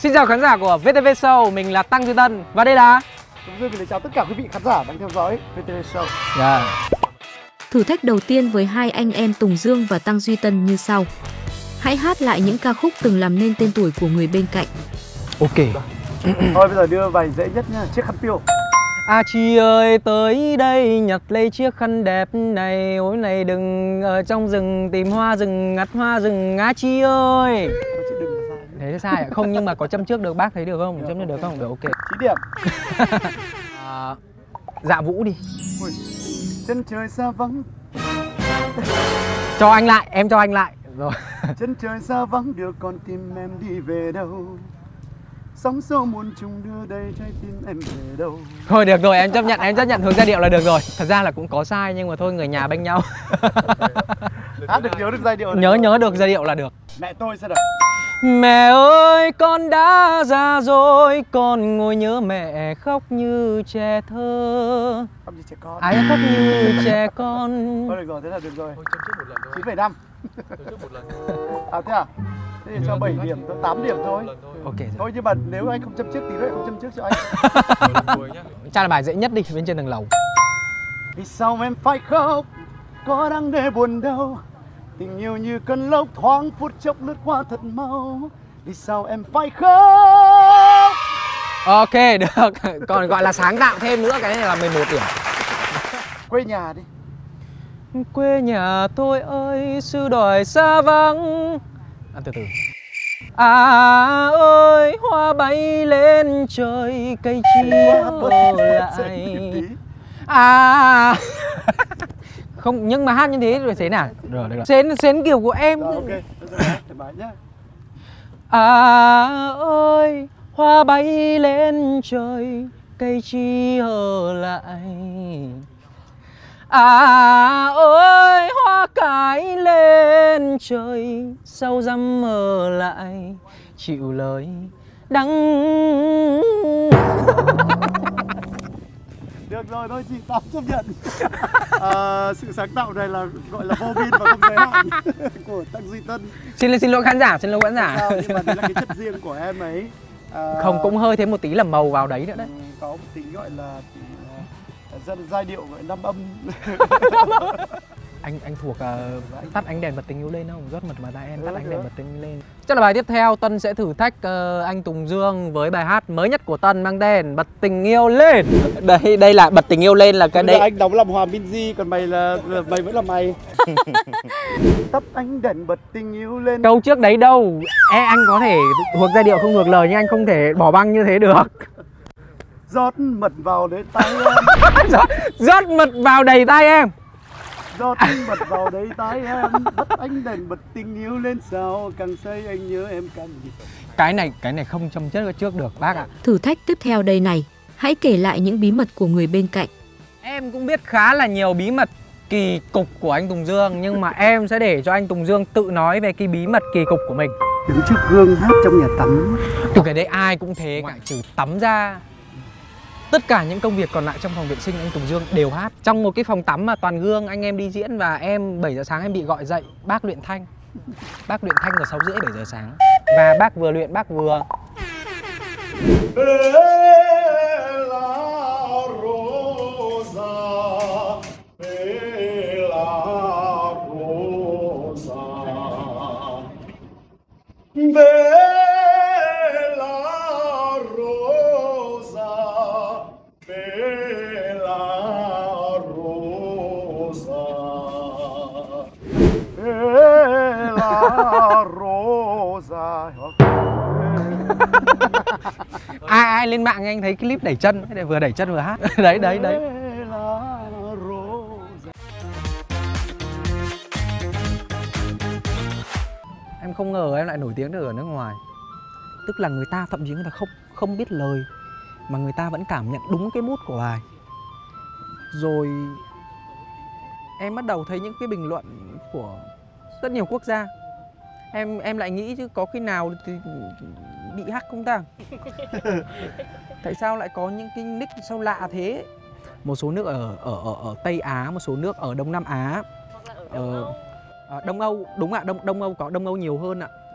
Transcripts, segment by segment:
Xin chào khán giả của VTV Show, mình là Tăng Duy Tân và đây là Tùng Dương. Mình chào tất cả quý vị khán giả đang theo dõi VTV Show. Thử thách đầu tiên với hai anh em Tùng Dương và Tăng Duy Tân như sau. Hãy hát lại những ca khúc từng làm nên tên tuổi của người bên cạnh. Ok. Thôi bây giờ đưa bài dễ nhất nhá, Chiếc khăn piêu. À chị ơi tới đây nhặt lấy chiếc khăn đẹp này, ôi này đừng ở trong rừng tìm hoa rừng ngắt hoa rừng á chị ơi. Chị đừng sai. Thế sai à? Không, nhưng mà có châm trước được, bác thấy được không? Châm trước được không? Được, ok. 9 điểm. Dạ Vũ đi. Ui. Chân trời xa vắng. Cho anh lại, em cho anh lại. Rồi. Chân trời xa vắng đưa con tim em đi về đâu. Sóng xô muôn trùng đưa đây trái tim em về đâu. Thôi được rồi, em chấp nhận hướng giai điệu là được rồi. Thật ra là cũng có sai nhưng mà thôi, người nhà bênh nhau. Hát được, nhớ được giai điệu. Nhớ được giai điệu là được. Mẹ tôi sẽ được. Mẹ ơi con đã già rồi, con ngồi nhớ mẹ khóc như trẻ thơ. Khóc như trẻ con. Ai khóc như trẻ con. Thôi được rồi, thế là được rồi. Thôi chấm trước một lần thôi. 9,5. Chấm trước một lần. À thế à? Thế thì cho 7 điểm, 8 điểm thôi. Ok. Thôi nhưng mà nếu anh không châm trước tí nữa không châm trước cho anh. Chắc là bài dễ nhất đi, bên trên tầng lầu. Vì sao em phải khóc, có đáng để buồn đâu. Tình yêu như cơn lốc thoáng phút chốc lướt qua thật mau. Vì sao em phải khóc. Ok, được. Còn gọi là sáng tạo thêm nữa, cái này là 11 điểm. Quê nhà đi. Quê nhà tôi ơi, xứ đồi xa vắng. Từ từ. À ơi, hoa bay lên trời, cây chia lại. À không, nhưng mà hát như thế rồi thế nào? Rồi, được rồi. Xến kiểu của em. Rồi, ok, thoải mái nhá. À ơi, hoa bay lên trời, cây chia lại. À ơi, hoa cải lên trời, sau dăm mờ lại, chịu lời đắng. Được rồi, thôi chị Tám chấp nhận. Sự sáng tạo này là gọi là vô biên và không giới hạn của Tăng Duy Tân. Xin lỗi khán giả, Sao, nhưng mà đấy là cái chất riêng của em ấy. Không, cũng hơi thêm một tí là màu vào đấy nữa đấy. Có một tí gọi là giai điệu gọi năm âm. Anh thuộc tắt ánh đèn bật tình yêu lên không? Rót mật vào tai em, tắt ánh đèn bật tình yêu lên. Chắc là bài tiếp theo Tân sẽ thử thách anh Tùng Dương với bài hát mới nhất của Tân mang tên Bật tình yêu lên. Đây là Bật tình yêu lên là cái đấy. Anh đóng làm Hòa Minzy, còn mày vẫn là mày. Tắt ánh đèn bật tình yêu lên. Câu trước đấy đâu. Anh có thể thuộc giai điệu không ngược lời nhưng anh không thể bỏ băng như thế được. Rót mật vào đầy tay em. Rót mật vào đầy tay em. Rót mật vào đầy tay em. Tắt ánh đèn bật tình yêu lên sao. Càng say anh nhớ em càng gì. Cái này không châm chất trước được bác ạ. Thử thách tiếp theo đây này. Hãy kể lại những bí mật của người bên cạnh. Em cũng biết khá là nhiều bí mật kỳ cục của anh Tùng Dương, nhưng mà em sẽ để cho anh Tùng Dương tự nói về cái bí mật kỳ cục của mình. Đứng trước gương hát trong nhà tắm. Cái đấy ai cũng thế cả, trừ tắm ra. Tất cả những công việc còn lại trong phòng vệ sinh anh Tùng Dương đều hát. Trong một cái phòng tắm mà toàn gương, anh em đi diễn và em 7 giờ sáng em bị gọi dậy. Bác luyện thanh. Bác luyện thanh vào 6 rưỡi 7 giờ sáng. Và bác vừa luyện bác vừa ai lên mạng anh thấy clip đẩy chân, vừa đẩy chân vừa hát. Đấy. Em không ngờ em lại nổi tiếng được ở nước ngoài. Tức là người ta thậm chí người ta không biết lời mà người ta vẫn cảm nhận đúng cái mood của bài. Rồi em bắt đầu thấy những cái bình luận của rất nhiều quốc gia. Em lại nghĩ chứ có khi nào thì bị hack không ta? Tại sao lại có những cái nick sao lạ thế? Một số nước ở Tây Á, một số nước ở Đông Nam Á, Đông Âu, đúng ạ, Đông Âu có Đông Âu nhiều hơn ạ.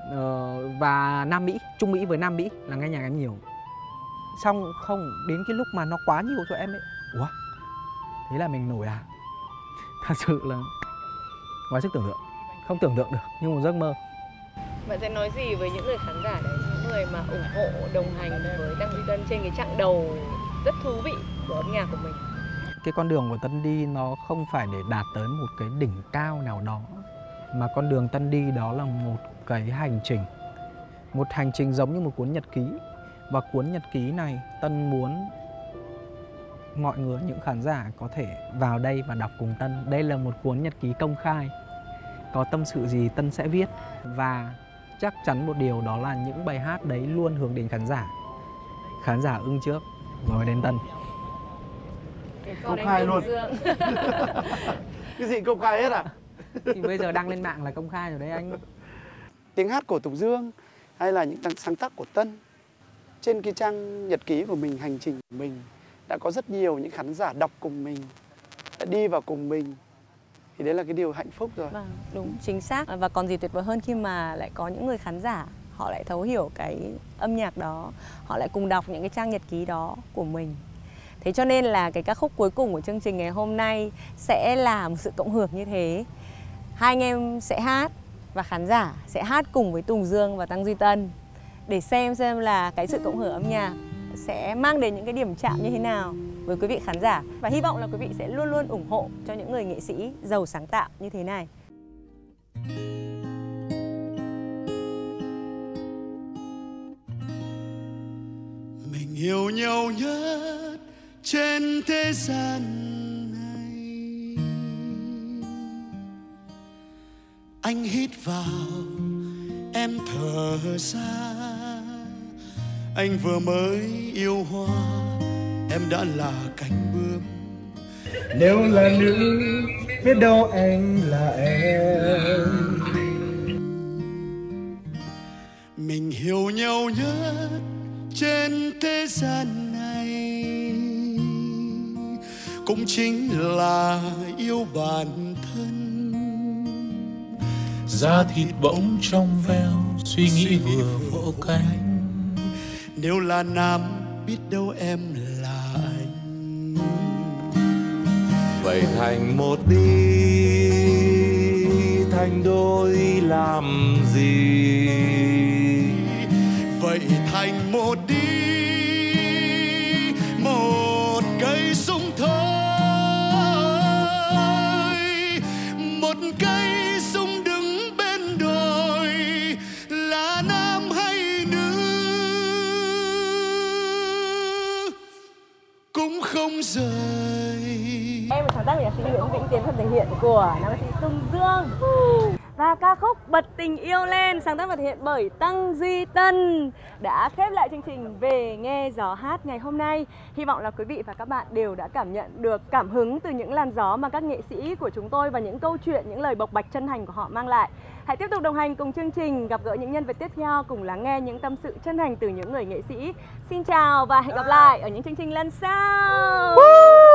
và Nam Mỹ, Trung Mỹ với Nam Mỹ là nghe nhạc em nhiều. Xong không, đến cái lúc mà nó quá nhiều cho em ấy, ủa, thế là mình nổi à? Thật sự là ngoài sức tưởng tượng, không tưởng tượng được, như một giấc mơ. Bạn sẽ nói gì với những người khán giả đấy, những người mà ủng hộ, đồng hành với Tăng Duy Tân trên cái chặng đầu rất thú vị của âm nhạc của mình? Cái con đường của Tân đi nó không phải để đạt tới một cái đỉnh cao nào đó, mà con đường Tân đi đó là một cái hành trình. Một hành trình giống như một cuốn nhật ký. Và cuốn nhật ký này Tân muốn mọi người, những khán giả có thể vào đây và đọc cùng Tân. Đây là một cuốn nhật ký công khai. Có tâm sự gì Tân sẽ viết. Và chắc chắn một điều đó là những bài hát đấy luôn hướng đến khán giả. Khán giả ưng trước rồi đến Tân. Công khai luôn. Cái gì công khai hết à? Thì bây giờ đăng lên mạng là công khai rồi đấy anh. Tiếng hát của Tùng Dương hay là những sáng tác của Tân, trên cái trang nhật ký của mình, hành trình của mình, đã có rất nhiều những khán giả đọc cùng mình, đã đi vào cùng mình. Thì đấy là cái điều hạnh phúc rồi. Vâng, đúng, chính xác. Và còn gì tuyệt vời hơn khi mà lại có những người khán giả, họ lại thấu hiểu cái âm nhạc đó, họ lại cùng đọc những cái trang nhật ký đó của mình. Thế cho nên là cái ca khúc cuối cùng của chương trình ngày hôm nay sẽ là một sự cộng hưởng như thế. Hai anh em sẽ hát và khán giả sẽ hát cùng với Tùng Dương và Tăng Duy Tân để xem là cái sự cộng hưởng âm nhạc sẽ mang đến những cái điểm chạm như thế nào với quý vị khán giả. Và hy vọng là quý vị sẽ luôn luôn ủng hộ cho những người nghệ sĩ giàu sáng tạo như thế này. Mình yêu nhau nhất trên thế gian này. Anh hít vào, em thở ra. Anh vừa mới yêu hoa, em đã là cánh bướm. Nếu là nữ, biết đâu anh là em. Mình hiểu nhau nhất trên thế gian này, cũng chính là yêu bản thân. Da thịt bỗng trong veo, suy nghĩ vừa vỗ cánh. Nếu là nam, biết đâu em là anh. Vậy thành một đi, thành đôi làm gì? Vậy thành một đi, một cây súng thôi. Một cây súng đứng bên đồi, là nam hay nữ cũng không rời. Em là sáng tác của nhạc sĩ Nguyễn Vĩnh Tiến, phần thể hiện của nam ca sĩ Tùng Dương. Và ca khúc Bật Tình Yêu Lên, sáng tác và thể hiện bởi Tăng Duy Tân đã khép lại chương trình Về Nghe Gió Hát ngày hôm nay. Hy vọng là quý vị và các bạn đều đã cảm nhận được cảm hứng từ những làn gió mà các nghệ sĩ của chúng tôi và những câu chuyện, những lời bộc bạch chân thành của họ mang lại. Hãy tiếp tục đồng hành cùng chương trình, gặp gỡ những nhân vật tiếp theo, cùng lắng nghe những tâm sự chân thành từ những người nghệ sĩ. Xin chào và hẹn gặp lại ở những chương trình lần sau.